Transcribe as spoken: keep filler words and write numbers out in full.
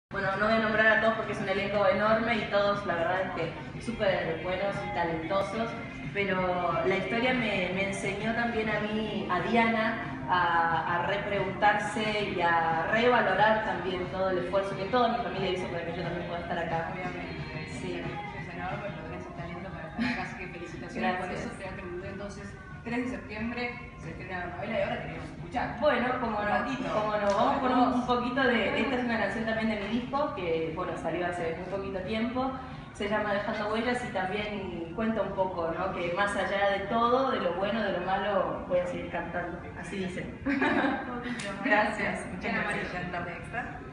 Bueno, no voy a nombrar a todos porque es un elenco enorme y todos, la verdad es que súper buenos y talentosos, pero la historia me, me enseñó también a mí, a Diana, a, a repreguntarse y a revalorar también todo el esfuerzo que toda mi familia hizo para que yo también pueda estar acá. Obviamente, Sí. es enorme, pero tenés el talento para estar acá, así que felicitaciones por eso. Teatro Budú, entonces, tres de septiembre se estrena la novela y ahora queremos escuchar. Bueno, como no, como no, vamos por un, un poquito de, esta es una canción también de mi disco, que bueno, salió hace muy poquito tiempo, se llama Dejando Huellas y también cuenta un poco, ¿no? Que más allá de todo, de lo bueno, de lo malo, voy a seguir cantando, así dicen. Gracias, Muchas gracias. Extra.